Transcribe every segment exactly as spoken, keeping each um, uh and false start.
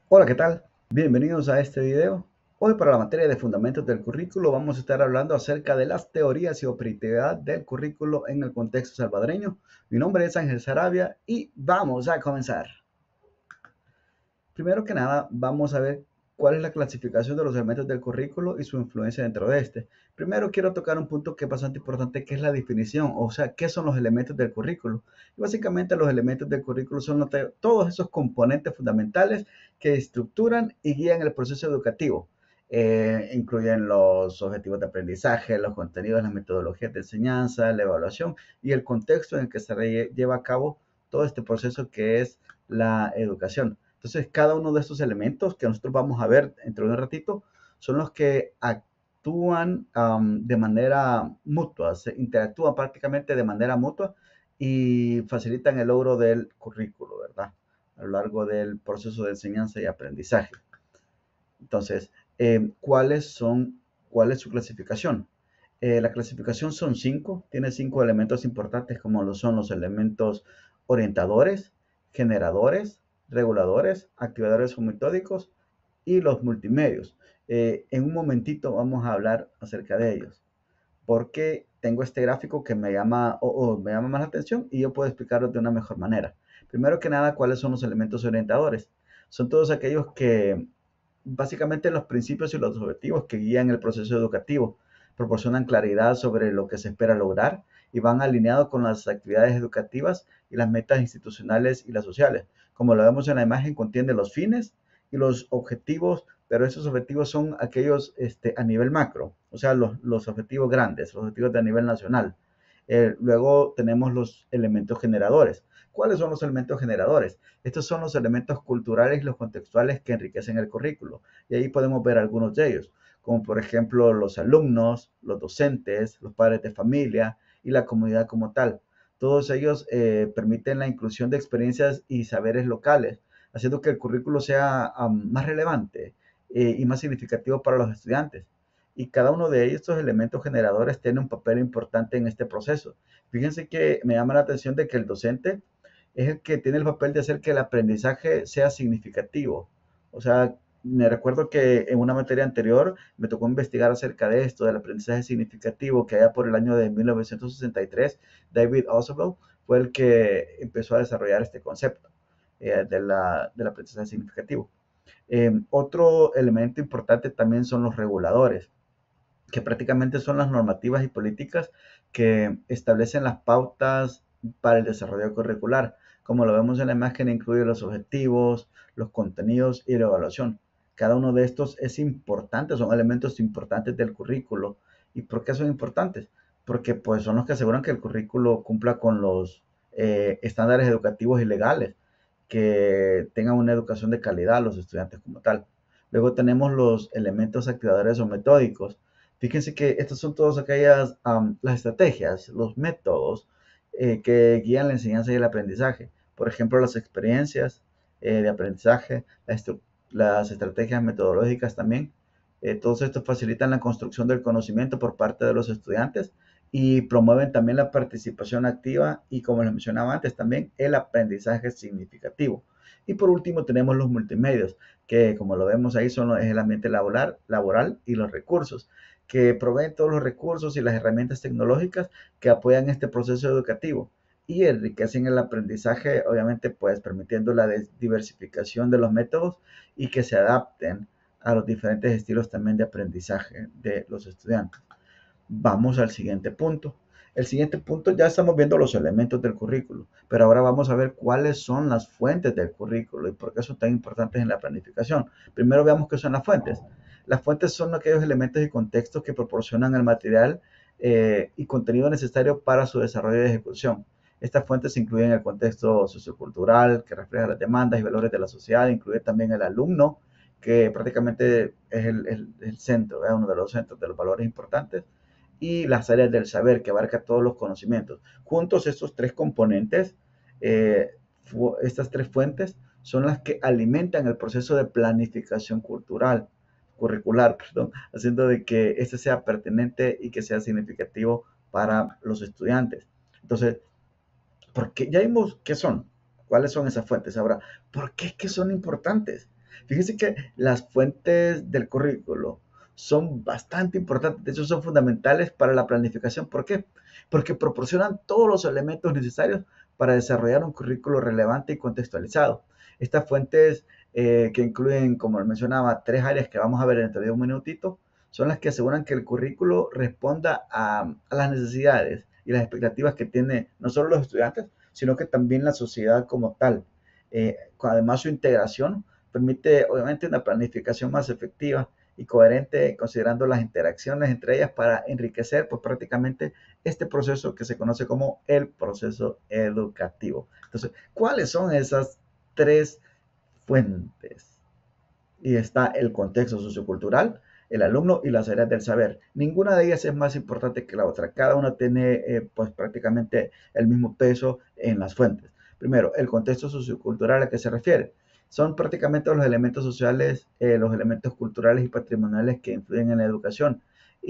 Hola, ¿qué tal? Bienvenidos a este video. Hoy para la materia de fundamentos del currículo vamos a estar hablando acerca de las teorías y operatividad del currículo en el contexto salvadoreño. Mi nombre es Ángel Sarabia y vamos a comenzar. Primero que nada, vamos a ver cuál es la clasificación de los elementos del currículo y su influencia dentro de este. Primero quiero tocar un punto que es bastante importante, que es la definición, o sea, qué son los elementos del currículo. Y básicamente los elementos del currículo son todos esos componentes fundamentales que estructuran y guían el proceso educativo. Eh, incluyen los objetivos de aprendizaje, los contenidos, las metodologías de enseñanza, la evaluación y el contexto en el que se lleva a cabo todo este proceso que es la educación. Entonces, cada uno de estos elementos que nosotros vamos a ver dentro de un ratito son los que actúan um, de manera mutua, se interactúan prácticamente de manera mutua y facilitan el logro del currículo, ¿verdad? A lo largo del proceso de enseñanza y aprendizaje. Entonces, eh, ¿cuáles son, ¿cuál es su clasificación? Eh, la clasificación son cinco, tiene cinco elementos importantes como lo son los elementos orientadores, generadores, reguladores, activadores metódicos y los multimedios. Eh, en un momentito vamos a hablar acerca de ellos, porque tengo este gráfico que me llama, o, o me llama más la atención y yo puedo explicarlo de una mejor manera. Primero que nada, ¿cuáles son los elementos orientadores? Son todos aquellos que básicamente los principios y los objetivos que guían el proceso educativo, proporcionan claridad sobre lo que se espera lograr y van alineados con las actividades educativas y las metas institucionales y las sociales. Como lo vemos en la imagen, contiene los fines y los objetivos, pero esos objetivos son aquellos este, a nivel macro, o sea, los, los objetivos grandes, los objetivos de a nivel nacional. Eh, luego tenemos los elementos generadores. ¿Cuáles son los elementos generadores? Estos son los elementos culturales y los contextuales que enriquecen el currículo. Y ahí podemos ver algunos de ellos, como por ejemplo los alumnos, los docentes, los padres de familia y la comunidad como tal. Todos ellos eh, permiten la inclusión de experiencias y saberes locales, haciendo que el currículo sea um, más relevante eh, y más significativo para los estudiantes. Y cada uno de estos elementos generadores tiene un papel importante en este proceso. Fíjense que me llama la atención de que el docente es el que tiene el papel de hacer que el aprendizaje sea significativo. O sea, me recuerdo que en una materia anterior me tocó investigar acerca de esto, del aprendizaje significativo, que allá por el año de mil novecientos sesenta y tres, David Ausubel fue el que empezó a desarrollar este concepto eh, de la, del aprendizaje significativo. Eh, otro elemento importante también son los reguladores, que prácticamente son las normativas y políticas que establecen las pautas para el desarrollo curricular. Como lo vemos en la imagen, incluye los objetivos, los contenidos y la evaluación. Cada uno de estos es importante, son elementos importantes del currículo. ¿Y por qué son importantes? Porque pues, son los que aseguran que el currículo cumpla con los eh, estándares educativos y legales, que tengan una educación de calidad a los estudiantes como tal. Luego tenemos los elementos activadores o metódicos. Fíjense que estas son todas aquellas, um, las estrategias, los métodos eh, que guían la enseñanza y el aprendizaje. Por ejemplo, las experiencias eh, de aprendizaje, la las estrategias metodológicas también. Eh, todos estos facilitan la construcción del conocimiento por parte de los estudiantes y promueven también la participación activa y, como les mencionaba antes, también el aprendizaje significativo. Y por último tenemos los multimedios, que como lo vemos ahí son es el ambiente laboral, laboral y los recursos, que proveen todos los recursos y las herramientas tecnológicas que apoyan este proceso educativo y enriquecen el aprendizaje, obviamente pues permitiendo la diversificación de los métodos y que se adapten a los diferentes estilos también de aprendizaje de los estudiantes. Vamos al siguiente punto. El siguiente punto, ya estamos viendo los elementos del currículo, pero ahora vamos a ver cuáles son las fuentes del currículo y por qué son tan importantes en la planificación. Primero veamos qué son las fuentes. Las fuentes son aquellos elementos y contextos que proporcionan el material eh, y contenido necesario para su desarrollo y ejecución. Estas fuentes incluyen el contexto sociocultural que refleja las demandas y valores de la sociedad, incluye también el alumno, que prácticamente es el, el, el centro, es uno de los centros de los valores importantes, y las áreas del saber, que abarca todos los conocimientos. Juntos estos tres componentes, eh, estas tres fuentes, son las que alimentan el proceso de planificación cultural, curricular, perdón, haciendo de que este sea pertinente y que sea significativo para los estudiantes. Entonces, ¿por qué? Ya vimos qué son, cuáles son esas fuentes. Ahora, ¿por qué es que son importantes? Fíjense que las fuentes del currículo son bastante importantes, de hecho son fundamentales para la planificación. ¿Por qué? Porque proporcionan todos los elementos necesarios para desarrollar un currículo relevante y contextualizado. Estas fuentes eh, que incluyen, como mencionaba, tres áreas que vamos a ver dentro de un minutito, son las que aseguran que el currículo responda a, a las necesidades y las expectativas que tienen no solo los estudiantes, sino que también la sociedad como tal. Eh, además, su integración permite obviamente una planificación más efectiva y coherente, considerando las interacciones entre ellas para enriquecer pues prácticamente este proceso que se conoce como el proceso educativo. Entonces, ¿cuáles son esas tres fuentes? Y está el contexto sociocultural, el alumno y las áreas del saber. Ninguna de ellas es más importante que la otra. Cada una tiene eh, pues prácticamente el mismo peso en las fuentes. Primero, el contexto sociocultural a que se refiere. Son prácticamente los elementos sociales, eh, los elementos culturales y patrimoniales que influyen en la educación.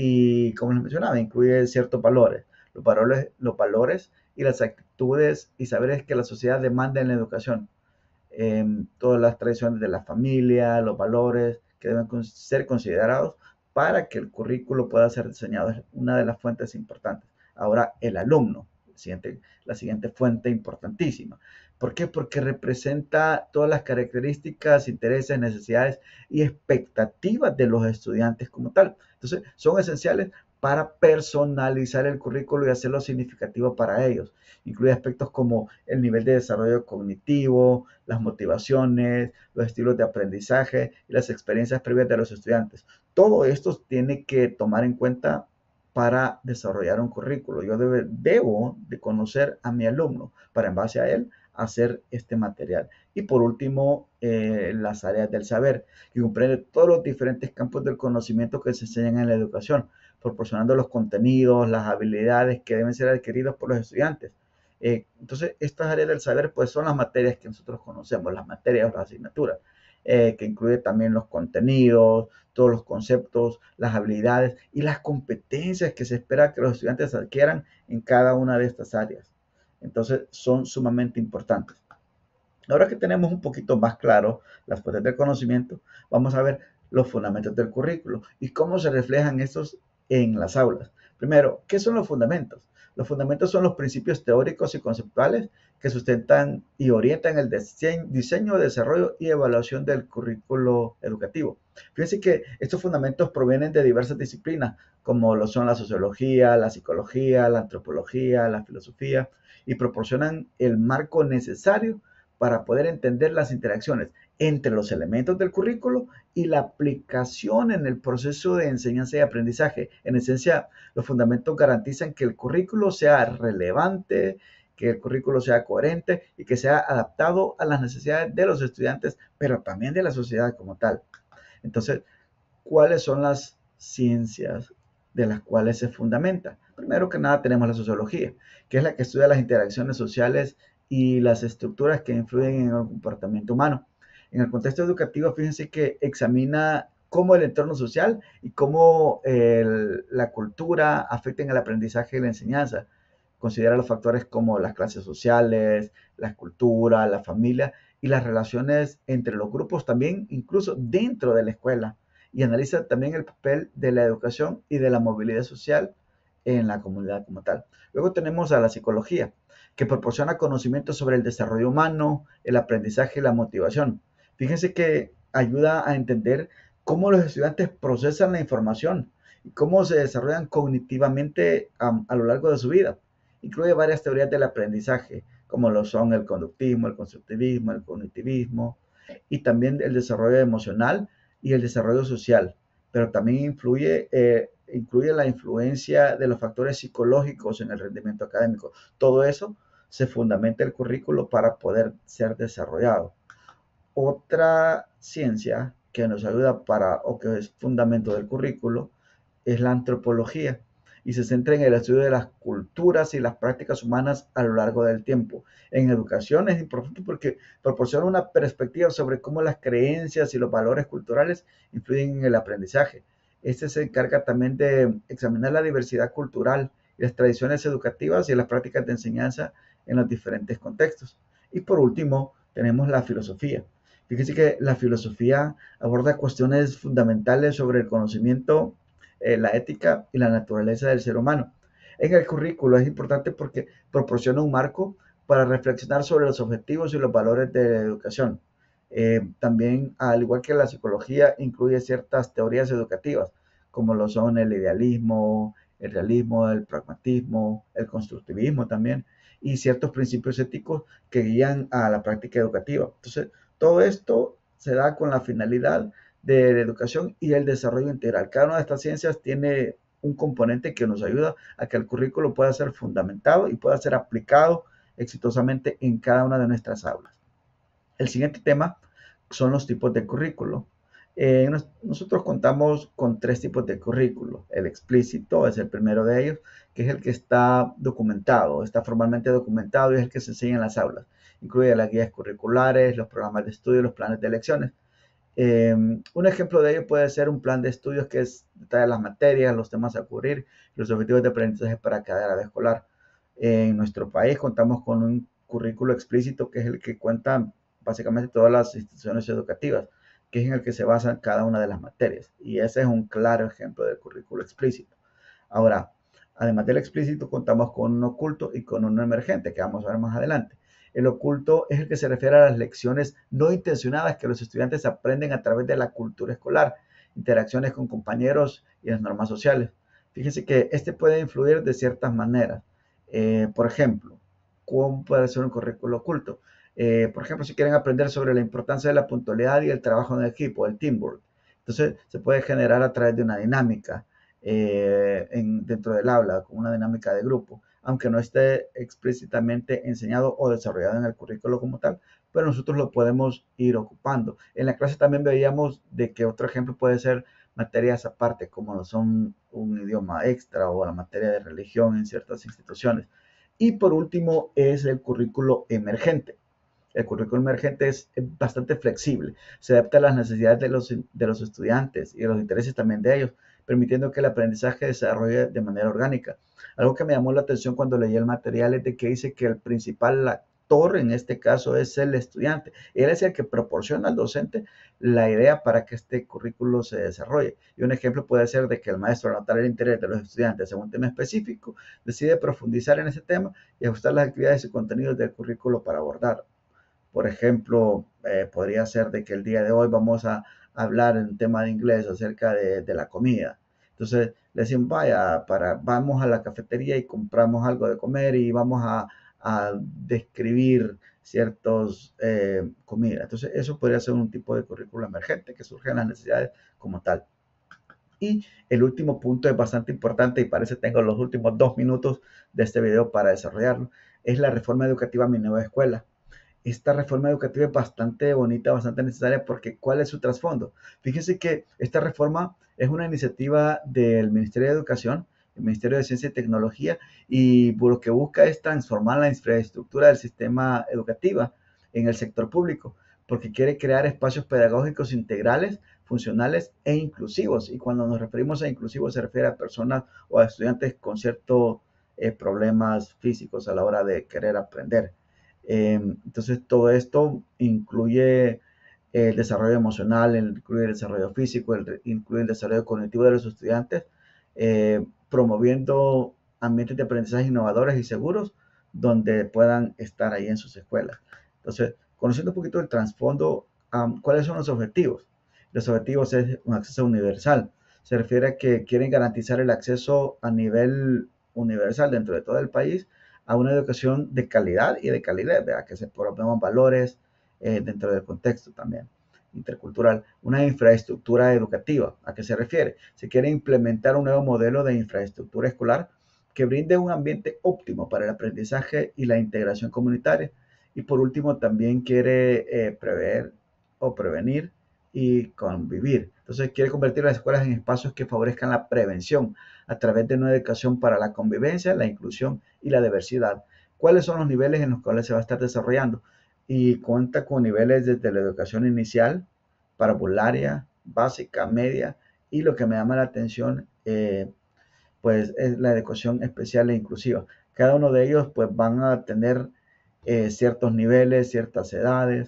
Y como les mencionaba, incluye ciertos valores. Los valores, los valores y las actitudes y saberes que la sociedad demanda en la educación, eh, todas las tradiciones de la familia, los valores que deben ser considerados para que el currículo pueda ser diseñado. Es una de las fuentes importantes. Ahora, el alumno, el siguiente, la siguiente fuente importantísima. ¿Por qué? Porque representa todas las características, intereses, necesidades y expectativas de los estudiantes como tal. Entonces, son esenciales para personalizar el currículo y hacerlo significativo para ellos. Incluye aspectos como el nivel de desarrollo cognitivo, las motivaciones, los estilos de aprendizaje y las experiencias previas de los estudiantes. Todo esto tiene que tomar en cuenta para desarrollar un currículo. Yo debe, debo de conocer a mi alumno para en base a él hacer este material. Y por último, eh, las áreas del saber, que comprende todos los diferentes campos del conocimiento que se enseñan en la educación, proporcionando los contenidos, las habilidades que deben ser adquiridos por los estudiantes. Eh, entonces, estas áreas del saber pues son las materias que nosotros conocemos, las materias o las asignaturas, eh, que incluye también los contenidos, todos los conceptos, las habilidades y las competencias que se espera que los estudiantes adquieran en cada una de estas áreas. Entonces, son sumamente importantes. Ahora que tenemos un poquito más claro las fuentes del conocimiento, vamos a ver los fundamentos del currículo y cómo se reflejan estos en las aulas. Primero, ¿qué son los fundamentos? Los fundamentos son los principios teóricos y conceptuales que sustentan y orientan el diseño, desarrollo y evaluación del currículo educativo. Fíjense que estos fundamentos provienen de diversas disciplinas, como lo son la sociología, la psicología, la antropología, la filosofía, y proporcionan el marco necesario para poder entender las interacciones entre los elementos del currículo y la aplicación en el proceso de enseñanza y aprendizaje. En esencia, los fundamentos garantizan que el currículo sea relevante, que el currículo sea coherente y que sea adaptado a las necesidades de los estudiantes, pero también de la sociedad como tal. Entonces, ¿cuáles son las ciencias de las cuales se fundamenta? Primero que nada tenemos la sociología, que es la que estudia las interacciones sociales y las estructuras que influyen en el comportamiento humano. En el contexto educativo, fíjense que examina cómo el entorno social y cómo el, la cultura afectan el aprendizaje y la enseñanza. Considera los factores como las clases sociales, la cultura, la familia y las relaciones entre los grupos también, incluso dentro de la escuela. Y analiza también el papel de la educación y de la movilidad social en la comunidad como tal. Luego tenemos a la psicología, que proporciona conocimientos sobre el desarrollo humano, el aprendizaje y la motivación. Fíjense que ayuda a entender cómo los estudiantes procesan la información y cómo se desarrollan cognitivamente a, a lo largo de su vida. Incluye varias teorías del aprendizaje, como lo son el conductismo, el constructivismo, el cognitivismo, y también el desarrollo emocional y el desarrollo social, pero también influye, eh, incluye la influencia de los factores psicológicos en el rendimiento académico. Todo eso se fundamenta el currículo para poder ser desarrollado. Otra ciencia que nos ayuda para, o que es fundamento del currículo, es la antropología y se centra en el estudio de las culturas y las prácticas humanas a lo largo del tiempo. En educación es importante porque proporciona una perspectiva sobre cómo las creencias y los valores culturales influyen en el aprendizaje. Este se encarga también de examinar la diversidad cultural y las tradiciones educativas y las prácticas de enseñanza en los diferentes contextos. Y por último, tenemos la filosofía, Fíjese que la filosofía aborda cuestiones fundamentales sobre el conocimiento, eh, la ética y la naturaleza del ser humano. En el currículo es importante porque proporciona un marco para reflexionar sobre los objetivos y los valores de la educación. Eh, también, al igual que la psicología, incluye ciertas teorías educativas, como lo son el idealismo, el realismo, el pragmatismo, el constructivismo también, y ciertos principios éticos que guían a la práctica educativa. Entonces, todo esto se da con la finalidad de la educación y el desarrollo integral. Cada una de estas ciencias tiene un componente que nos ayuda a que el currículo pueda ser fundamentado y pueda ser aplicado exitosamente en cada una de nuestras aulas. El siguiente tema son los tipos de currículo. Eh, nos, nosotros contamos con tres tipos de currículo. El explícito es el primero de ellos, que es el que está documentado, está formalmente documentado y es el que se enseña en las aulas. Incluye las guías curriculares, los programas de estudio, los planes de lecciones. Eh, un ejemplo de ello puede ser un plan de estudios que es, detalla las materias, los temas a cubrir, los objetivos de aprendizaje para cada área escolar. En nuestro país contamos con un currículo explícito que es el que cuenta básicamente todas las instituciones educativas, que es en el que se basan cada una de las materias. Y ese es un claro ejemplo del currículo explícito. Ahora, además del explícito, contamos con un oculto y con uno emergente, que vamos a ver más adelante. El oculto es el que se refiere a las lecciones no intencionadas que los estudiantes aprenden a través de la cultura escolar, interacciones con compañeros y las normas sociales. Fíjense que este puede influir de ciertas maneras. Eh, por ejemplo, ¿cómo puede ser un currículo oculto? Eh, por ejemplo, si quieren aprender sobre la importancia de la puntualidad y el trabajo en equipo, el teamwork. Entonces, se puede generar a través de una dinámica eh, en, dentro del aula, con una dinámica de grupo, aunque no esté explícitamente enseñado o desarrollado en el currículo como tal, pero nosotros lo podemos ir ocupando. En la clase también veíamos de que otro ejemplo puede ser materias aparte, como son un idioma extra o la materia de religión en ciertas instituciones. Y por último es el currículo emergente. El currículo emergente es bastante flexible, se adapta a las necesidades de los, de los estudiantes y a los intereses también de ellos, permitiendo que el aprendizaje se desarrolle de manera orgánica. Algo que me llamó la atención cuando leí el material es de que dice que el principal actor en este caso es el estudiante. Él es el que proporciona al docente la idea para que este currículo se desarrolle. Y un ejemplo puede ser de que el maestro, al notar el interés de los estudiantes en un tema específico, decide profundizar en ese tema y ajustar las actividades y contenidos del currículo para abordar. Por ejemplo, eh, podría ser de que el día de hoy vamos a hablar en tema de inglés acerca de, de la comida. Entonces le decimos, vaya, para, vamos a la cafetería y compramos algo de comer y vamos a, a describir ciertas eh, comidas. Entonces eso podría ser un tipo de currículo emergente que surge en las necesidades como tal. Y el último punto es bastante importante y parece que tengo los últimos dos minutos de este video para desarrollarlo. Es la reforma educativa a mi nueva escuela. Esta reforma educativa es bastante bonita, bastante necesaria, porque ¿cuál es su trasfondo? Fíjense que esta reforma es una iniciativa del Ministerio de Educación, el Ministerio de Ciencia y Tecnología, y lo que busca es transformar la infraestructura del sistema educativo en el sector público, porque quiere crear espacios pedagógicos integrales, funcionales e inclusivos. Y cuando nos referimos a inclusivos se refiere a personas o a estudiantes con ciertos eh, problemas físicos a la hora de querer aprender. Eh, entonces, todo esto incluye el desarrollo emocional, el, incluye el desarrollo físico, el, incluye el desarrollo cognitivo de los estudiantes, eh, promoviendo ambientes de aprendizaje innovadores y seguros donde puedan estar ahí en sus escuelas. Entonces, conociendo un poquito el trasfondo, um, ¿cuáles son los objetivos? Los objetivos es un acceso universal. Se refiere a que quieren garantizar el acceso a nivel universal dentro de todo el país a una educación de calidad y de calidad, ¿verdad? Que se promuevan valores eh, dentro del contexto también intercultural, una infraestructura educativa. ¿A qué se refiere? Se quiere implementar un nuevo modelo de infraestructura escolar que brinde un ambiente óptimo para el aprendizaje y la integración comunitaria. Y por último, también quiere eh, prever o prevenir y convivir. Entonces, quiere convertir las escuelas en espacios que favorezcan la prevención a través de una educación para la convivencia, la inclusión y la diversidad. ¿Cuáles son los niveles en los cuales se va a estar desarrollando? Y cuenta con niveles desde la educación inicial, parvularia, básica, media y lo que me llama la atención eh, pues es la educación especial e inclusiva. Cada uno de ellos pues van a tener eh, ciertos niveles, ciertas edades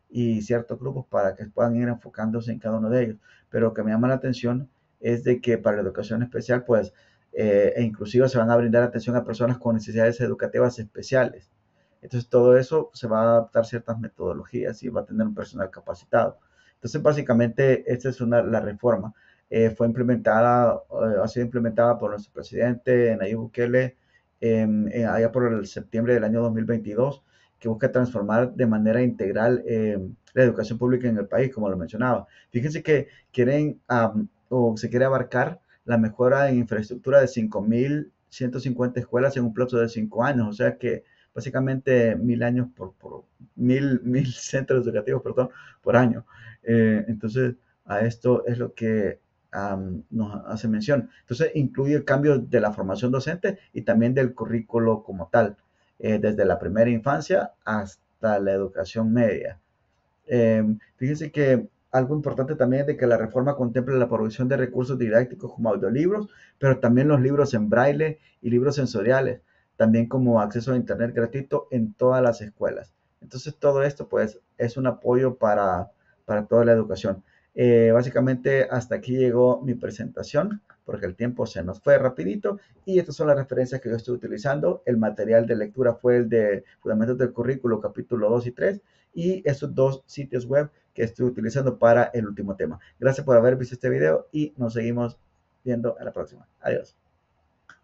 y ciertos grupos para que puedan ir enfocándose en cada uno de ellos. Pero lo que me llama la atención es de que para la educación especial, pues, eh, e inclusive se van a brindar atención a personas con necesidades educativas especiales. Entonces todo eso se va a adaptar ciertas metodologías y va a tener un personal capacitado. Entonces básicamente esta es una, la reforma. Eh, fue implementada, eh, ha sido implementada por nuestro presidente Nayib Bukele eh, allá por el septiembre del año dos mil veintidós, que busca transformar de manera integral eh, la educación pública en el país, como lo mencionaba. Fíjense que quieren um, o se quiere abarcar la mejora en infraestructura de cinco mil ciento cincuenta escuelas en un plazo de cinco años, o sea que básicamente mil años por, por mil, mil centros educativos, perdón, por año. Eh, entonces, a esto es lo que um, nos hace mención. Entonces, incluye el cambio de la formación docente y también del currículo como tal, eh, desde la primera infancia hasta la educación media. Eh, fíjense que algo importante también es de que la reforma contempla la provisión de recursos didácticos como audiolibros, pero también los libros en braille y libros sensoriales, también como acceso a internet gratuito en todas las escuelas. Entonces todo esto pues es un apoyo para, para toda la educación. Eh, básicamente hasta aquí llegó mi presentación porque el tiempo se nos fue rapidito y estas son las referencias que yo estoy utilizando. El material de lectura fue el de Fundamentos del Currículo, capítulo dos y tres, y esos dos sitios web que estoy utilizando para el último tema. Gracias por haber visto este video y nos seguimos viendo a la próxima. Adiós.